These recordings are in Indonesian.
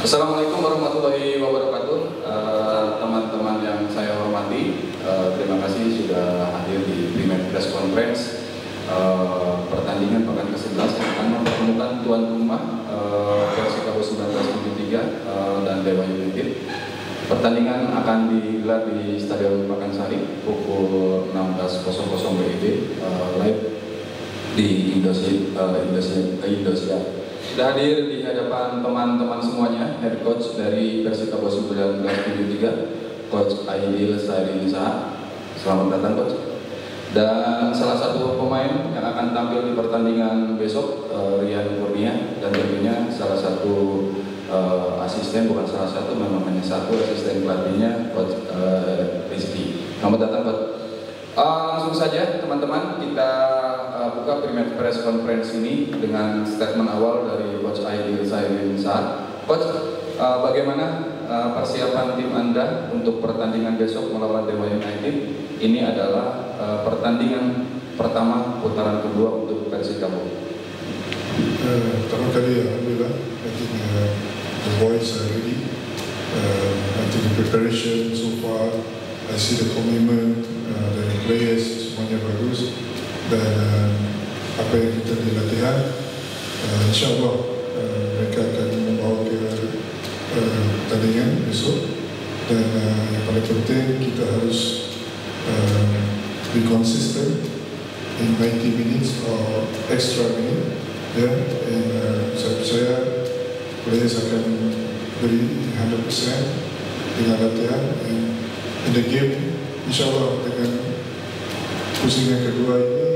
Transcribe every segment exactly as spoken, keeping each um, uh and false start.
Assalamualaikum warahmatullahi wabarakatuh, teman-teman uh, yang saya hormati. Uh, terima kasih sudah hadir di Pre-Match Press Conference uh, pertandingan pekan ke sebelas yang akan mempertemukan tuan rumah uh, Persikabo seribu sembilan ratus tujuh puluh tiga uh, dan Dewa United. Pertandingan akan digelar di Stadion Pakansari pukul enam belas W I B uh, live di Indonesia. Uh, Indonesia, Indonesia. Sudah hadir di hadapan teman-teman semuanya, head coach dari Persikabo seribu sembilan ratus tujuh puluh tiga, Coach Aidil Sairisa. Selamat datang, Coach. Dan salah satu pemain yang akan tampil di pertandingan besok, uh, Rian Kurnia, dan tentunya salah satu uh, asisten, bukan salah satu, memang hanya satu asisten pelatihnya, Coach uh, Rizky. Selamat datang, Coach. Uh, langsung saja teman-teman, kita uh, buka Pre-Match Press Conference ini dengan statement awal dari Coach Aidil Sairisa. Coach, uh, bagaimana uh, persiapan tim Anda untuk pertandingan besok melawan Dewa United? Ini adalah uh, pertandingan pertama putaran kedua untuk Persikabo. Uh, pertama kali, alhamdulillah, I think uh, the boys are ready. Uh, I think the preparation so far, I see the commitment uh, dari players semuanya bagus, dan uh, apa yang kita di latihan, uh, insyaAllah uh, mereka akan membawa ke uh, pertandingan besok. Dan uh, yang paling penting kita harus uh, be consistent in ninety minutes or extra minute, ya. Dan uh, saya percaya players akan beri one hundred percent dengan latihan. And in the game, insyaAllah dengan pusingan kedua ini,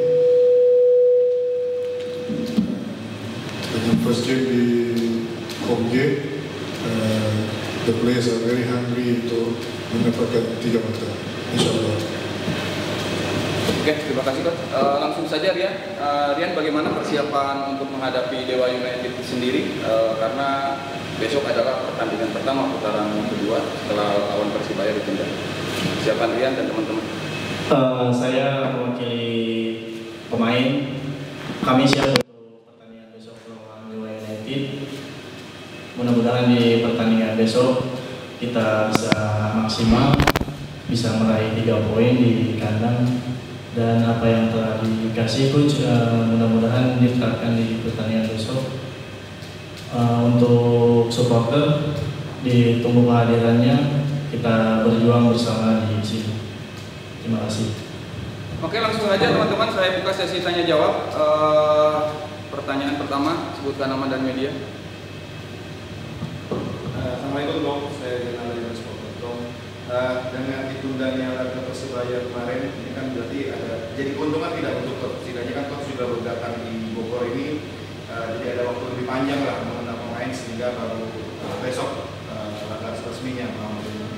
dengan first game di home game, uh, the players are very hungry untuk mendapatkan tiga mata, insyaAllah. Oke, terima kasih, Coach. Uh, langsung saja, Rian. Uh, Rian, bagaimana persiapan untuk menghadapi Dewa United sendiri? Uh, karena besok adalah pertandingan pertama putaran kedua setelah lawan Persibaya ditunda. Persiapan Rian dan teman-teman. Uh, saya mewakili pemain. Kami siap untuk pertandingan besok melawan Dewa United. Mudah-mudahan di pertandingan besok kita bisa maksimal, bisa meraih tiga poin di kandang, dan apa yang telah dikasih coach uh, mudah-mudahan diterapkan di pertandingan besok. Uh, untuk supporter, ditunggu kehadirannya, kita berjuang bersama di sini. Terima kasih. Oke, langsung aja teman-teman, saya buka sesi tanya jawab. Uh, pertanyaan pertama, sebutkan nama dan media. Uh, Assalamualaikum, Dong. Saya Jenal dari Sport dot com. Uh, dengan ditundanya laga Persibaya kemarin, ini kan berarti ada jadi keuntungan tidak untuk klub. Setidaknya kan klub sudah berdatang di Bogor ini, uh, jadi ada waktu lebih panjang lah mengenal pemain sehingga baru uh, besok uh, laga resminya melawan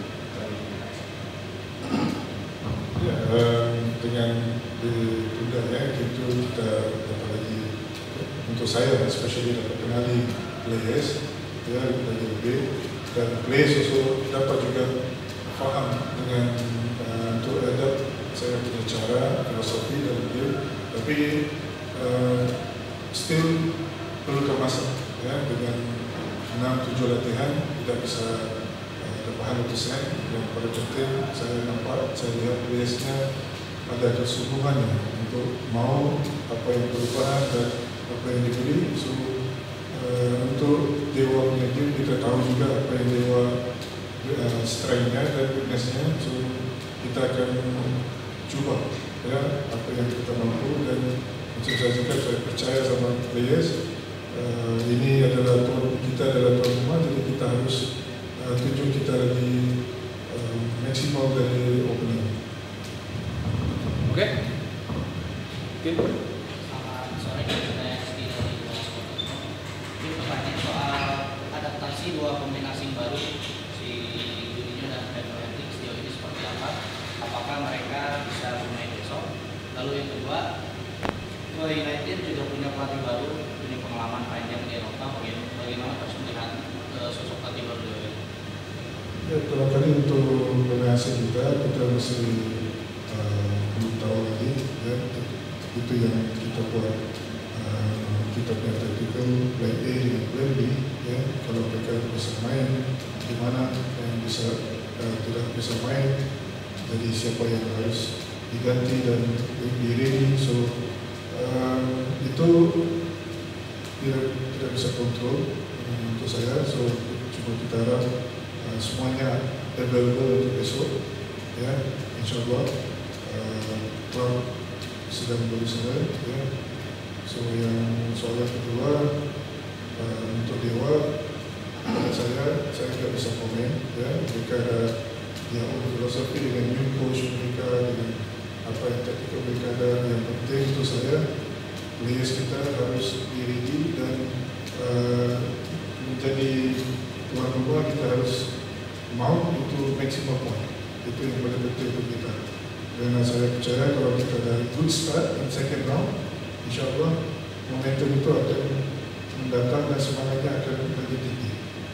Ya, um, dengan ditundanya itu kita dapat lagi, untuk saya especially dapat kenali players, ya, dari lebih, dan players also dapat juga faham dengan uh, untuk adapt saya punya cara, filosofi dan game, tapi uh, still perlu kemasan, ya, dengan enam tujuh latihan tidak bisa one hundred percent. Yang pada penting saya nampak, saya lihat players-nya ada kesungguhannya untuk mau apa yang perubahan dan apa yang diberi. So uh, untuk Dewa punya game, kita tahu juga apa yang Dewa uh, strength-nya dan weakness-nya. So kita akan cuba, ya, apa yang kita mampu, dan macam saya cakap, saya percaya sama players. Uh, ini adalah tuan, kita adalah tuan rumah, jadi kita harus Uh, tunjuk kita lebih uh, maksimal dari opening. Oke. Okay. Okay. Selamat sore, saya Esti dari Sport dot com. Ini pertanyaan soal adaptasi dua pemain asing baru, si Juninho dan Federico, sejauh ini seperti apa? Apakah mereka bisa bermain besok? Lalu yang kedua, Dewa United juga punya pelatih baru, punya pengalaman panjang di Eropa. Bagaimana persembunyian sosok pelatih baru Dewa United? Ya, pertama kali untuk pemain asing kita, kita masih uh, belum tahu lagi, ya, itu yang kita buat uh, kita punya tactical plan A dengan plan B, ya, kalau mereka bisa main, di mana yang bisa uh, tidak bisa main, jadi siapa yang harus diganti dan di ready. So uh, itu tidak tidak bisa kontrol uh, untuk saya. So cuma kita harap uh, semuanya available untuk besok, ya, insyaallah. Uh, klub sedang berusaha, ya. So yang soalan kedua uh, untuk Dewa, uh, saya saya tidak bisa komen, ya. Mereka ada yang filosofi dengan new coach mereka, dengan apa yang tactical mereka ada. Yang penting untuk saya, players kita harus diri dan uh, menjadi tuan rumah, kita harus mau untuk maksimal point. Itu yang paling penting untuk kita. Dan saya percaya kalau kita ada good start in second round, insyaAllah momentum itu akan mendatang dan semangatnya akan lebih tinggi.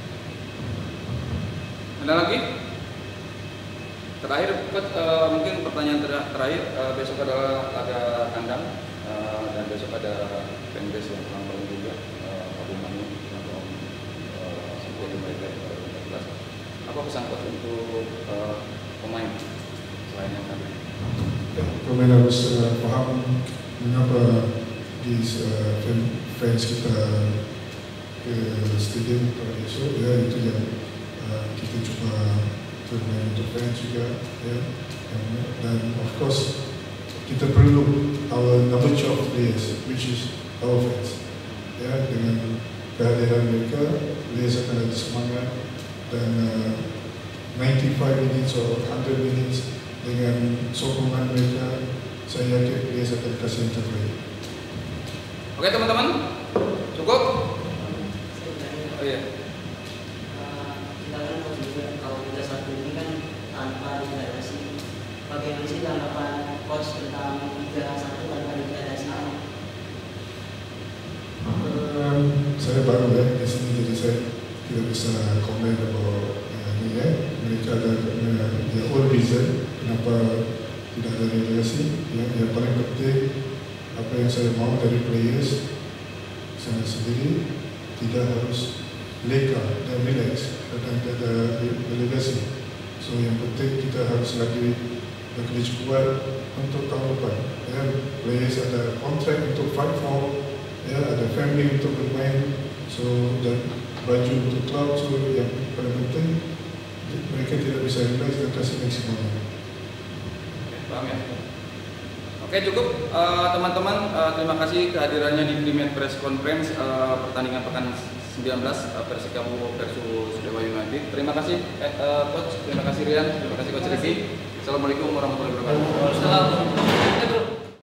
Ada lagi? Terakhir, Coach, uh, mungkin pertanyaan ter terakhir, uh, besok adalah laga kandang, uh, dan besok ada fanbase yang paling juga, Abu Manu atau sebuah mereka empat belas. Apa pesan Coach untuk uh, pemain selain yang kami? Ya, pemain harus uh, paham mengapa di uh, fan, fans kita ke stadium pada esok, ya, itu yang uh, kita coba bermain untuk fans juga, ya. Dan of course kita perlu our number twelve players, which is our fans, ya. Dengan kehadiran mereka, players akan ada semangat, dan uh, ninety-five minutes or one hundred minutes dengan sokongan mereka, saya yakin players akan kasih yang terbaik. Oke teman-teman, cukup? Oh iya. Kita kan juga kalau Liga satu ini kan tanpa degradasi. Bagaimana sih tanggapan coach tentang Liga satu tanpa degradasi? Um, saya baru ya di sini, jadi saya tidak bisa komen about uh, ini, ya. Mereka ada uh, their own reason kenapa tidak ada relegasi. Ya, yang paling penting apa yang saya mau dari players saya sendiri, tidak harus leka dan relax karena tidak ada relegasi. So yang penting kita harus lagi bekerja kuat untuk tahun depan. Ya, players ada kontrak untuk fight for, ya, ada family untuk bermain, so dan baju untuk klub. So yang paling penting mereka tidak bisa relax dan kasih maksimalnya. Paham ya? Oke, cukup teman-teman, uh, uh, terima kasih kehadirannya di Premier Press Conference uh, pertandingan pekan sembilan belas uh, Persikabo versus Dewa United. Terima kasih eh, uh, Coach, terima kasih Rian, terima kasih Coach Riki. Assalamualaikum warahmatullahi wabarakatuh.